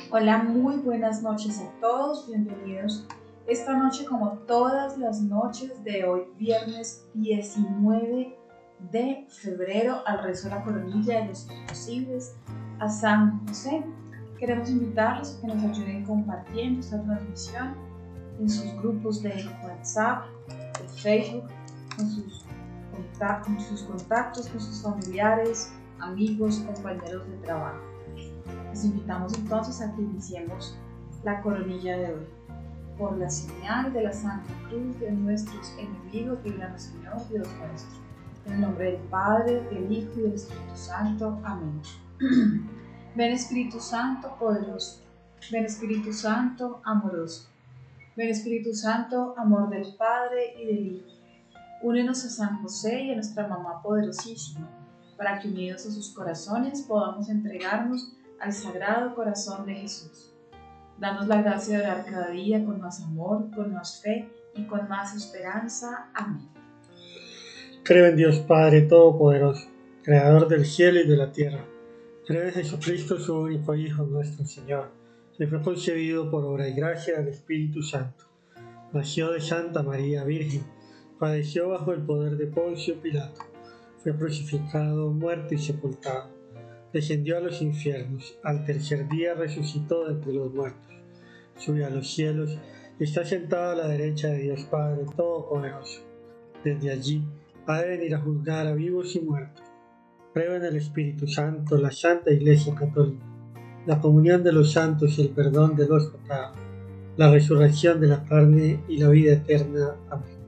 Hola, muy buenas noches a todos, bienvenidos esta noche como todas las noches de hoy, viernes 19 de febrero, al rezo de la coronilla de los imposibles a San José. Queremos invitarlos a que nos ayuden compartiendo esta transmisión en sus grupos de WhatsApp, de Facebook, con sus contactos, con sus familiares, amigos, compañeros de trabajo. Les invitamos entonces a que iniciemos la coronilla de hoy. Por la señal de la Santa Cruz de nuestros enemigos, líbranos Señor Dios nuestro. En el nombre del Padre, del Hijo y del Espíritu Santo. Amén. Ven Espíritu Santo poderoso, ven Espíritu Santo amoroso, ven Espíritu Santo amor del Padre y del Hijo. Únenos a San José y a nuestra mamá poderosísima, para que unidos a sus corazones podamos entregarnos al Sagrado Corazón de Jesús. Danos la gracia de orar cada día con más amor, con más fe y con más esperanza. Amén. Creo en Dios Padre Todopoderoso, Creador del cielo y de la tierra. Creo en Jesucristo, su único Hijo, nuestro Señor, que fue concebido por obra y gracia del Espíritu Santo. Nació de Santa María Virgen, padeció bajo el poder de Poncio Pilato, fue crucificado, muerto y sepultado. Descendió a los infiernos, al tercer día resucitó de entre los muertos, subió a los cielos y está sentado a la derecha de Dios Padre Todopoderoso. Desde allí ha de venir a juzgar a vivos y muertos. Creo en el Espíritu Santo, la Santa Iglesia Católica, la comunión de los santos y el perdón de los pecados, la resurrección de la carne y la vida eterna. Amén.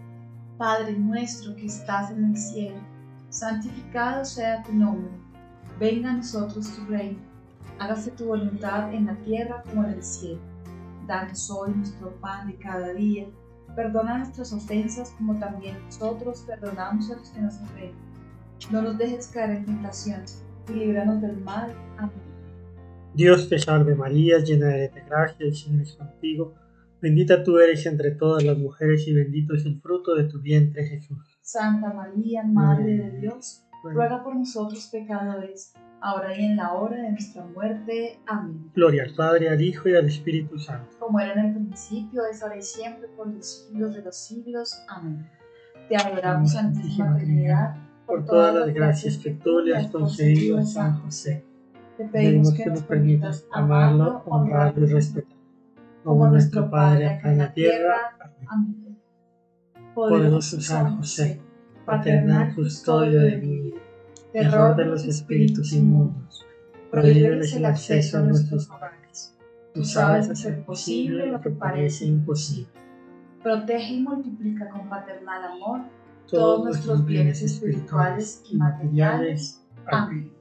Padre nuestro que estás en el cielo, santificado sea tu nombre. Venga a nosotros tu reino, hágase tu voluntad en la tierra como en el cielo. Danos hoy nuestro pan de cada día, perdona nuestras ofensas como también nosotros perdonamos a los que nos ofenden. No nos dejes caer en tentación y líbranos del mal. Amén. Dios te salve María, llena eres de gracia, el Señor es contigo. Bendita tú eres entre todas las mujeres y bendito es el fruto de tu vientre Jesús. Santa María, Madre de Dios, ruega por nosotros pecadores, ahora y en la hora de nuestra muerte. Amén. Gloria al Padre, al Hijo y al Espíritu Santo. Como era en el principio, es ahora y siempre, por los siglos de los siglos. Amén. Te adoramos, Santísima Trinidad, por todas las gracias que tú le has concedido a San José. Te pedimos que nos permitas amarlo, honrarlo y respetarlo, como nuestro Padre acá en la tierra. Amén. Poderoso San José, paternal custodio de mi vida, terror de los espíritus inmundos, prohíbeles el acceso a nuestros hogares. Tú sabes hacer posible lo que parece imposible. Protege y multiplica con paternal amor todos nuestros bienes espirituales y materiales. Amén.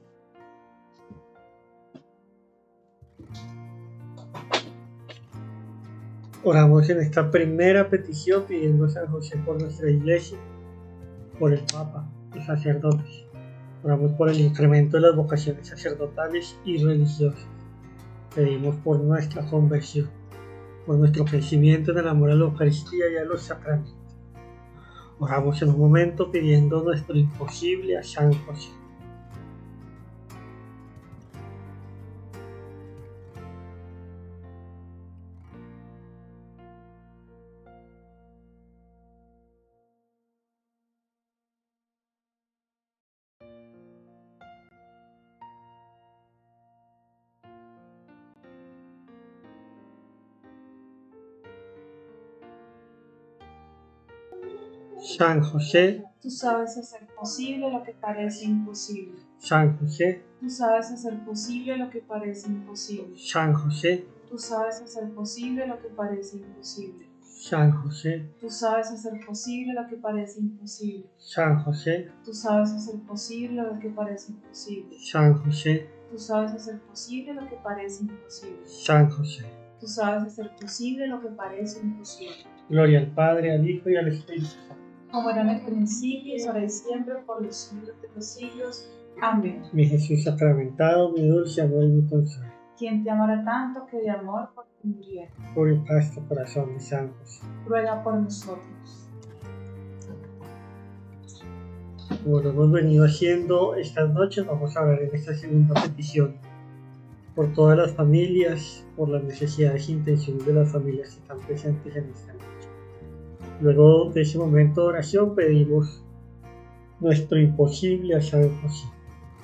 Oramos en esta primera petición pidiendo a San José por nuestra Iglesia, por el Papa, los sacerdotes. Oramos por el incremento de las vocaciones sacerdotales y religiosas. Pedimos por nuestra conversión, por nuestro crecimiento en el amor a la Eucaristía y a los sacramentos. Oramos en un momento pidiendo nuestro imposible a San José. San José, tú sabes hacer posible lo que parece imposible. San José, tú sabes hacer posible lo que parece imposible. San José, tú sabes hacer posible lo que parece imposible. San José, tú sabes hacer posible lo que parece imposible. San José, tú sabes hacer posible lo que parece imposible. San José, tú sabes hacer posible lo que parece imposible. San José, tú sabes hacer posible lo que parece imposible. Gloria al Padre, al Hijo y al Espíritu Santo. Como era en el principio, es ahora y siempre, por los siglos de los siglos. Amén. Mi Jesús sacramentado, mi dulce amor y mi consuelo. Quien te amará tanto que de amor por ti muriera. Por el casto corazón de San José, ruega por nosotros. Como lo hemos venido haciendo estas noches, vamos a hablar en esta segunda petición por todas las familias, por las necesidades e intenciones de las familias que están presentes en esta noche. Luego de ese momento de oración pedimos nuestro imposible a ser posible.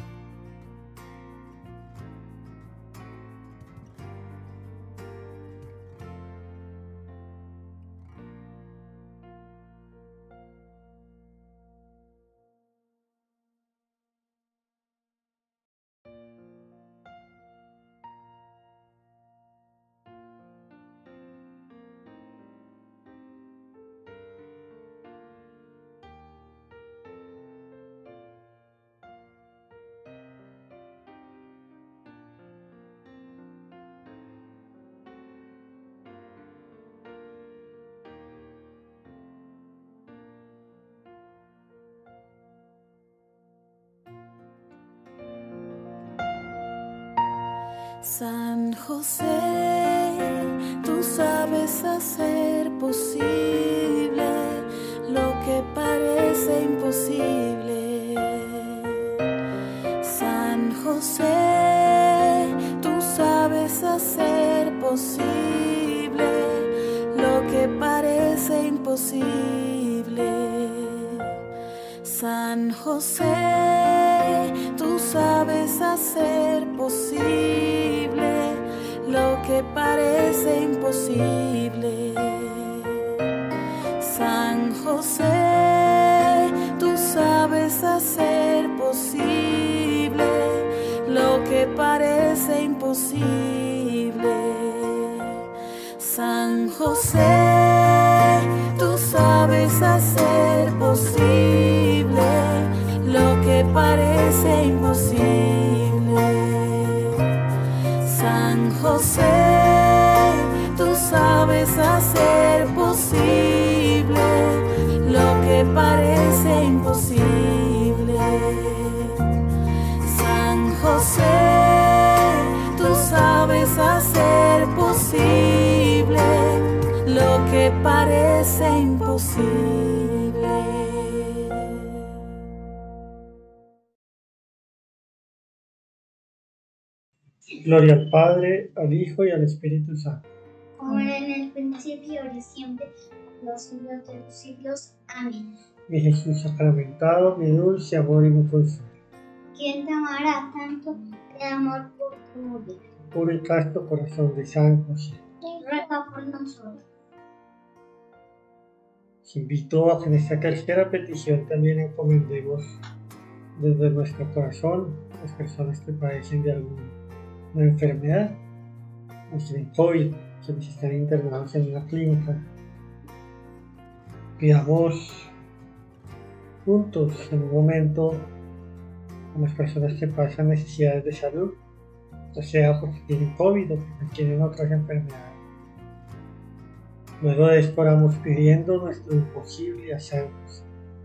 San José, tú sabes hacer posible lo que parece imposible. San José, tú sabes hacer posible lo que parece imposible. San José, tú sabes hacer posible lo que parece imposible. San José, tú sabes hacer posible lo que parece imposible. San José, tú sabes hacer posible lo que parece imposible. San José, tú sabes hacer posible lo que parece imposible. San José, tú sabes hacer posible lo que parece imposible. Gloria al Padre, al Hijo y al Espíritu Santo. Como era en el principio, ahora y siempre, por los siglos de los siglos. Amén. Mi Jesús sacramentado, mi dulce amor y mi consuelo. ¿Quién te amará tanto de amor por tu vida? Puro y casto corazón de San José. Ruega por nosotros. Os invito a que en esta tercera petición también encomendemos desde nuestro corazón las personas que padecen de alguna enfermedad, los de COVID, quienes están internados en una clínica. Pidamos juntos en un momento a las personas que pasan necesidades de salud, ya sea porque tienen COVID o porque tienen otras enfermedades. Luego de esto oramos pidiendo nuestro imposible a San José.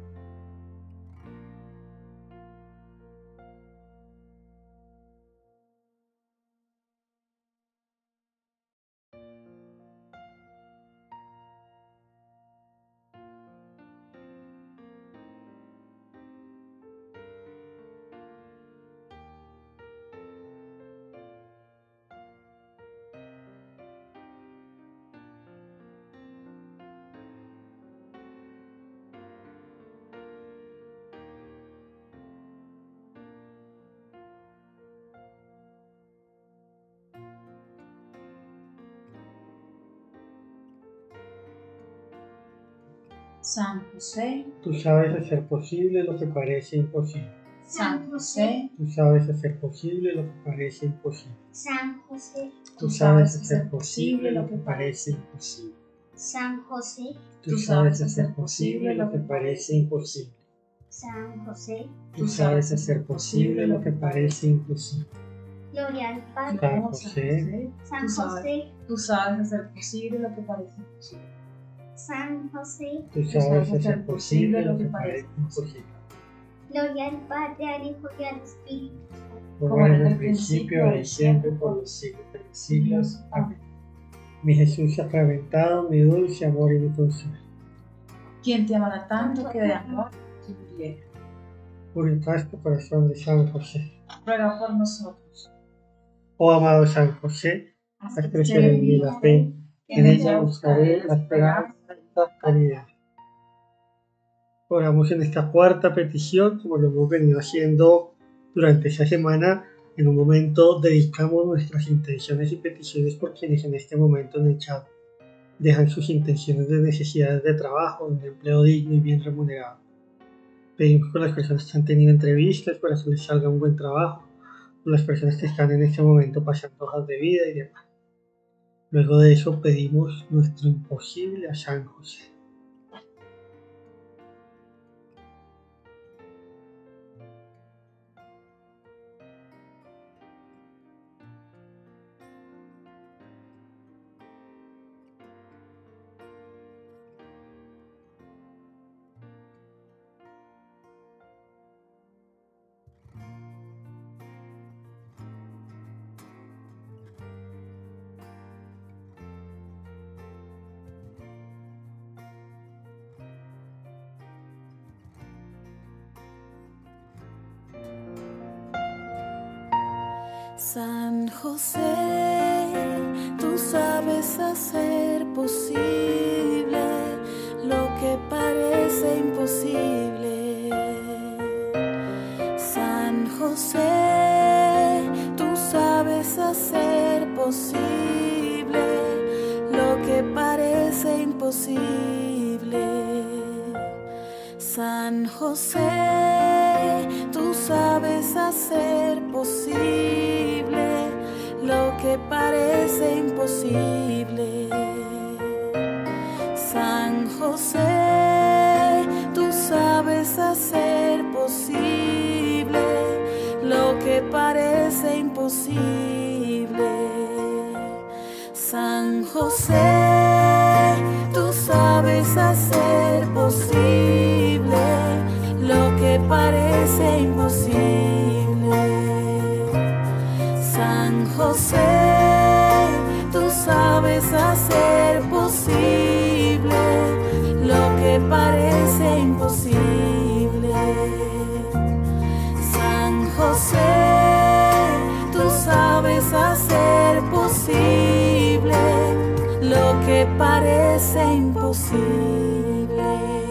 San José, Tú sabes hacer posible lo que parece imposible. San José, Tú sabes hacer posible lo que parece imposible. San José, Tú sabes hacer posible lo que parece imposible. San José, Tú sabes hacer posible lo que parece imposible. San José. Tú sabes hacer posible lo que parece imposible. Gloria al Padre. San José, San José, tú sabes hacer posible lo que parece imposible. San José. tú sabes hacer posible lo que parece imposible. Gloria al Padre, al Hijo y al Espíritu Santo. Como en el principio, ahora y siempre, por los siglos de los siglos. Amén. Mi Jesús sacramentado, mi dulce amor y mi consuelo. ¿Quién te amará tanto que de amor te muriera? Puro y casto corazón de San José. Ruega por nosotros. Oh amado San José, haz crecer en mí la fe, en ella buscaré la esperanza y la caridad. Oramos en esta cuarta petición, como lo hemos venido haciendo durante esta semana. En un momento dedicamos nuestras intenciones y peticiones por quienes en este momento en el chat dejan sus intenciones de necesidades de trabajo, de un empleo digno y bien remunerado. Pedimos por las personas que han tenido entrevistas para que les salga un buen trabajo, por las personas que están en este momento pasando hojas de vida y demás. Luego de eso pedimos nuestro imposible a San José. San José, tú sabes hacer posible lo que parece imposible. San José, tú sabes hacer posible lo que parece imposible. San José, tú sabes hacer posible lo que parece imposible. San José, tú sabes hacer posible lo que parece imposible. San José, tú sabes hacer posible lo que parece imposible. San José, tú sabes hacer posible lo que parece imposible. San José, tú sabes hacer posible lo que parece imposible.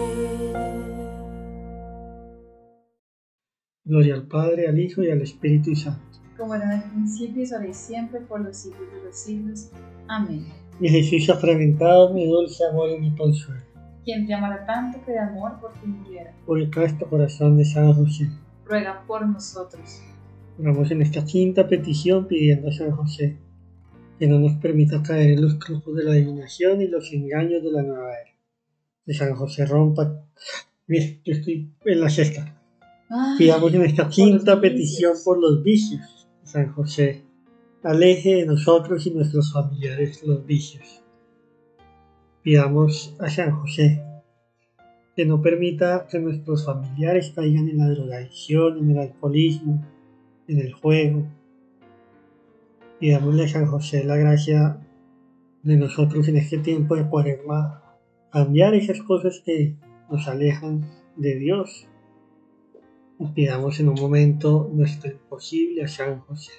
Gloria al Padre, al Hijo y al Espíritu Santo. Como era en el principio, y ahora y siempre, por los siglos de los siglos. Amén. Mi Jesús sacramentado, mi dulce amor y mi consuelo. Quien te amará tanto que de amor por ti muriera, Por el casto corazón de San José. ruega por nosotros. Oramos en esta quinta petición pidiendo a San José que no nos permita caer en los trucos de la adivinación y los engaños de la nueva era. Que San José rompa. Bien, yo estoy en la sexta. Pidamos en esta quinta petición por los vicios. San José aleje de nosotros y nuestros familiares los vicios. Pidamos a San José que no permita que nuestros familiares caigan en la drogadicción, en el alcoholismo, en el juego. Pidámosle a San José la gracia de nosotros en este tiempo de Cuaresma, cambiar esas cosas que nos alejan de Dios. Y pidamos en un momento nuestro imposible a San José.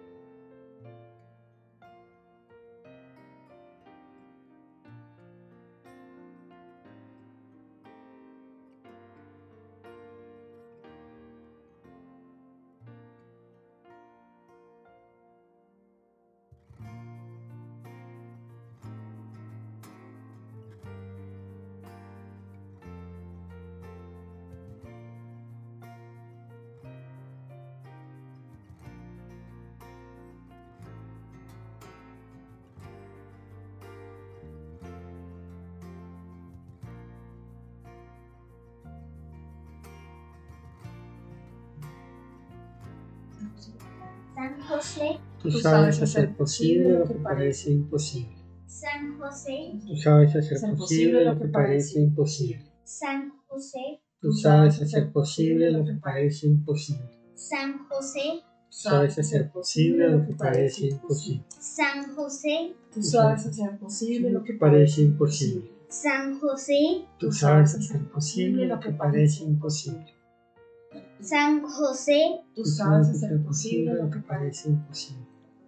San José, Tú sabes hacer posible lo que parece imposible. San José, Tú sabes hacer posible lo que parece imposible. San José, Tú sabes hacer posible lo que parece imposible. San José, Tú sabes hacer posible lo que parece imposible. San José, Tú sabes hacer posible Lo que parece imposible. San José, Tú sabes hacer posible lo que parece imposible. San José, Tú sabes hacer posible lo que parece imposible.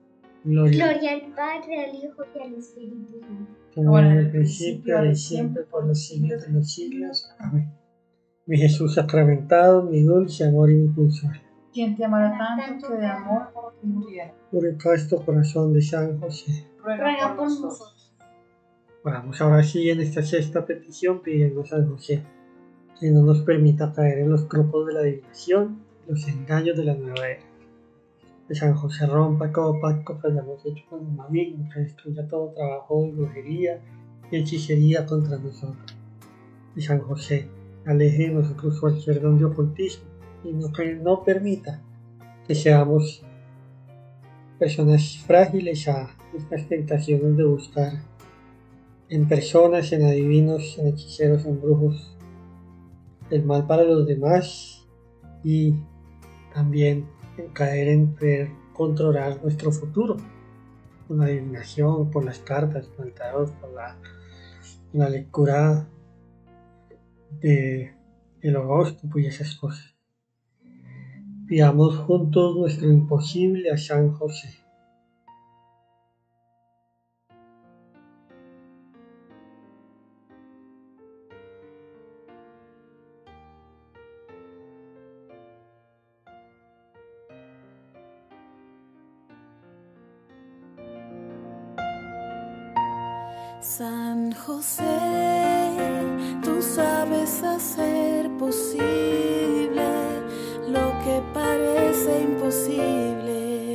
Gloria Gloria al Padre, al Hijo y al Espíritu Santo. como en el principio, ahora y siempre, por los siglos de los siglos. Amén. Mi Jesús sacramentado, mi dulce amor y mi consuelo. Quien te amará tanto que de amor por ti muriera. Por el casto corazón de San José. Ruega por nosotros. Vamos ahora sí en esta sexta petición pidiendo a San José que no nos permita caer en los trucos de la adivinación, los engaños de la nueva era. Que San José rompa todo pacto que hayamos hecho con el maligno, que destruya todo trabajo de brujería y hechicería contra nosotros. Que San José aleje de nosotros cualquier don de ocultismo y no permita que seamos personas frágiles a estas tentaciones de buscar en personas, en adivinos, en hechiceros, en brujos, el mal para los demás y también en caer en poder controlar nuestro futuro con la adivinación, por las cartas, por el tarot, por la lectura del horóscopo y esas cosas. Pidamos juntos nuestro imposible a San José. San José, tú sabes hacer posible lo que parece imposible.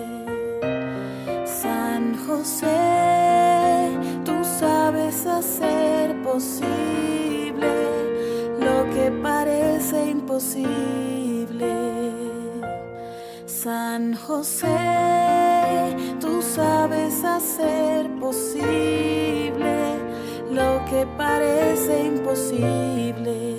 San José, tú sabes hacer posible lo que parece imposible. San José, tú sabes hacer posible lo que parece imposible.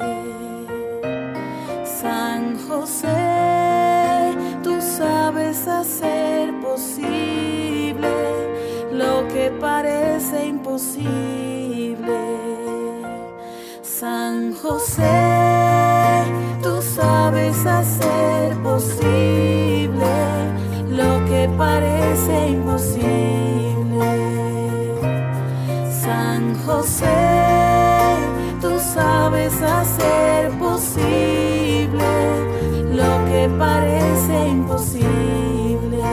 San José, tú sabes hacer posible lo que parece imposible. San José, tú sabes hacer posible lo que parece imposible. San José, tú sabes hacer posible lo que parece imposible.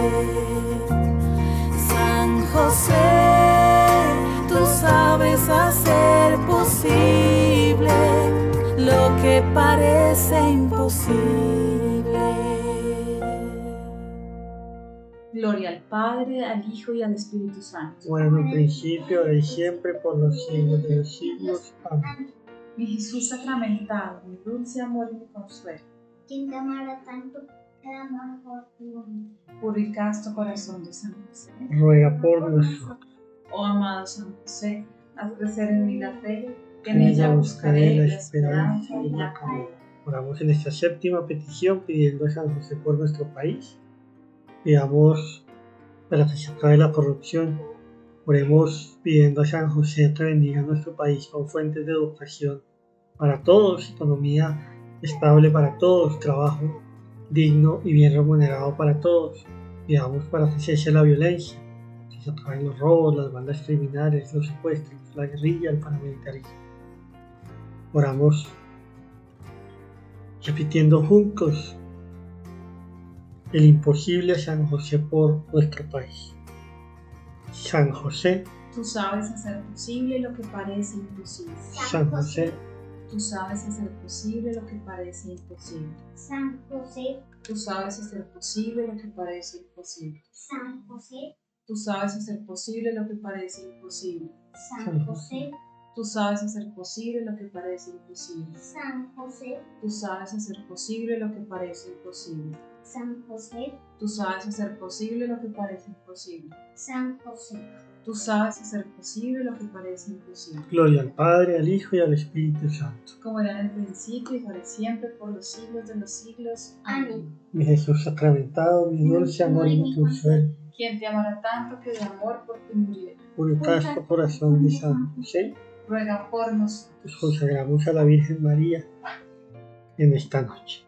San José, tú sabes hacer posible lo que parece imposible. Gloria al Padre, al Hijo y al Espíritu Santo. Bueno, en principio, ahora y siempre, por los siglos de los siglos. Amén. Mi Jesús sacramentado, mi dulce amor y mi consuelo. Quien te amará tanto que de amor por ti muriera. Puro y casto corazón de San José. Ruega por nosotros. Oh amado San José, haz crecer en mí la fe, que En en ella buscaré la esperanza esperanza y la caridad. Oramos en esta séptima petición pidiendo a San José por nuestro país. Pidamos para que se acabe la corrupción. Oremos pidiendo a San José que bendiga nuestro país con fuentes de educación para todos, economía estable para todos, trabajo digno y bien remunerado para todos. Pidamos para que cese la violencia, que se acaben los robos, las bandas criminales, los secuestros, la guerrilla, el paramilitarismo. Oramos repitiendo juntos el imposible a San José por nuestro país. San José, Tú sabes hacer posible lo que parece imposible. San José, Tú sabes hacer posible lo que parece imposible. San José, Tú sabes hacer posible lo que parece imposible. San José, Tú sabes hacer posible lo que parece imposible. San José, Tú sabes hacer posible lo que parece imposible. San José, Tú sabes hacer posible lo que parece imposible. San José, Tú sabes hacer posible lo que parece imposible. San José. Tú sabes hacer posible lo que parece imposible. gloria al Padre, al Hijo y al Espíritu Santo. Como era en el principio y ahora y siempre, por los siglos de los siglos. Amén. Mi Jesús sacramentado, mi dulce amor y mi consuelo. Quien te amará tanto que de amor por ti muriera. Por el casto corazón de San José, Ruega por nosotros. nos consagramos a la Virgen María en esta noche.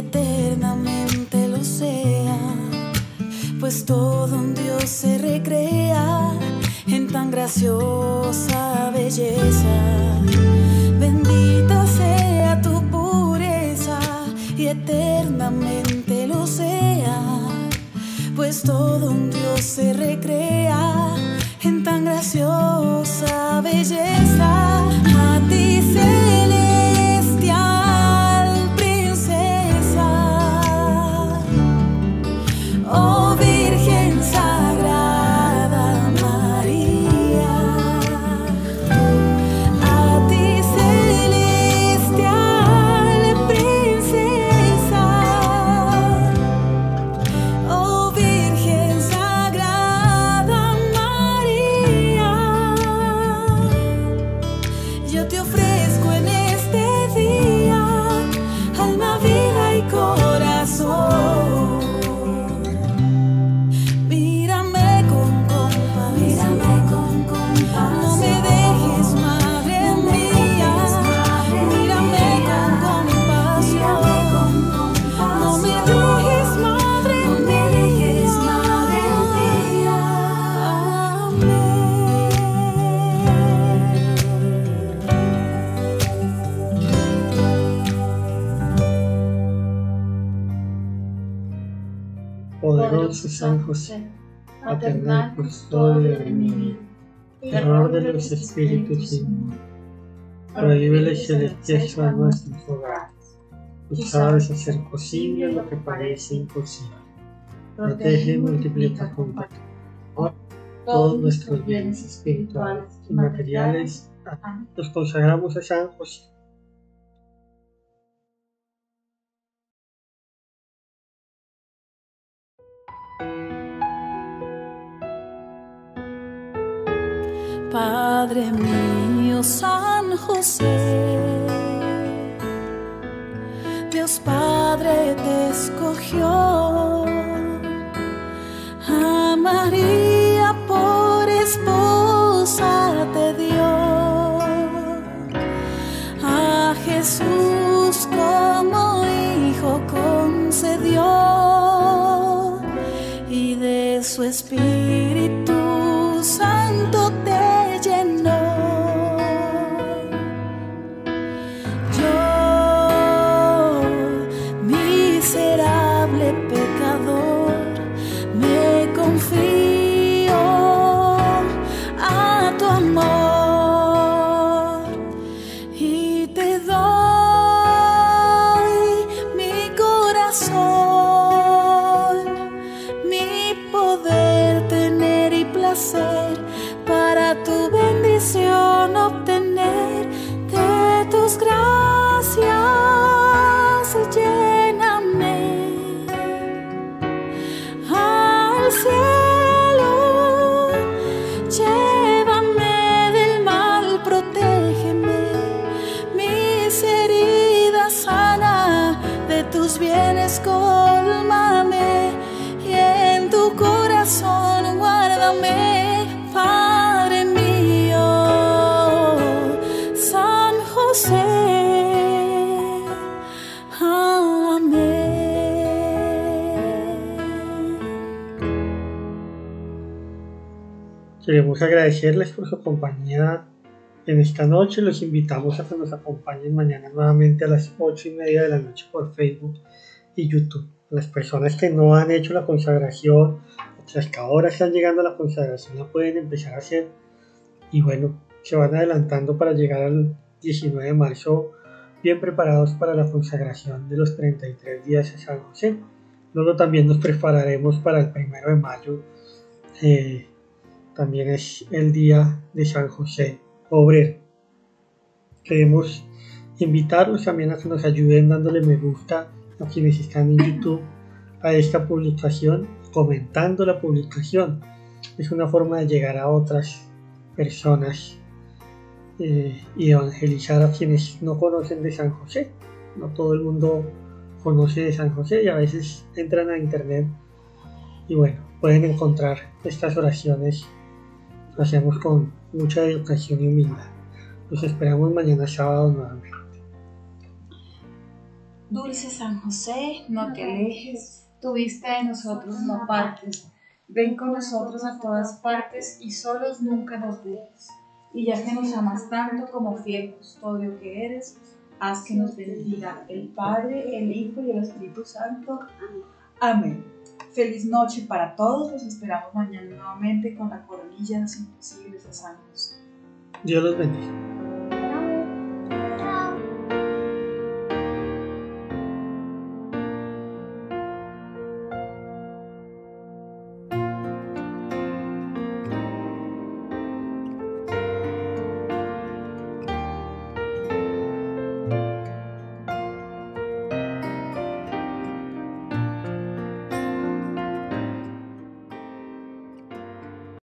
eternamente lo sea, pues todo un Dios se recrea en tan graciosa belleza. Bendita sea tu pureza y eternamente lo sea, pues todo un Dios se recrea en tan graciosa belleza. A ti celestial princesa, oh Virgen Sagrada María. A ti celestial princesa, oh Virgen Sagrada María. Yo te ofrezco en este día alma, vida y corazón. Mírame con compasión, no me dejes, madre mía. Mírame con compasión, no me dejes, madre mía. Poderoso San José, maternal custodio de mi vida, terror de los espíritus inmundos, prohíbeles el acceso a nuestros hogares. Tú sabes hacer posible lo que parece imposible. Protege y multiplica con tu amor todos nuestros bienes espirituales y materiales. Amén. Los consagramos a San José. Padre mío, San José, Dios Padre te escogió, a María por esposa te dio, a Jesús como hijo concedió, y de su Espíritu Santo te llenó. Yo, miserable pecador, me confío a tu amor y te doy mi corazón, mi poder, tener y placer, para tu bendición obtener de tus gracias. Lléname al cielo, llévame del mal, protégeme, mis heridas sana, de tus bienes cólmame, y en tu corazón guárdame, Padre mío, San José. Queremos agradecerles por su compañía en esta noche. Los invitamos a que nos acompañen mañana nuevamente a las 8:30 de la noche por Facebook y YouTube. Las personas que no han hecho la consagración, otras que ahora están llegando a la consagración, la pueden empezar a hacer. Y bueno, se van adelantando para llegar al 19 de marzo bien preparados para la consagración de los 33 días a San José. Luego también nos prepararemos para el 1 de mayo. También es el día de San José Obrero. Queremos invitarlos también a que nos ayuden dándole me gusta a quienes están en YouTube a esta publicación, comentando la publicación. Es una forma de llegar a otras personas y evangelizar a quienes no conocen de San José. No todo el mundo conoce de San José y a veces entran a internet y bueno, pueden encontrar estas oraciones. Lo hacemos con mucha educación y humildad. Los esperamos mañana sábado nuevamente. Dulce San José, no te alejes, tu vista de nosotros no partes. Ven con nosotros a todas partes y solos nunca nos dejes. Y ya que nos amas tanto como fiel custodio que eres, haz que nos bendiga el Padre, el Hijo y el Espíritu Santo. Amén. Feliz noche para todos. Los esperamos mañana nuevamente con la coronilla de los imposibles de San José. Dios los bendiga.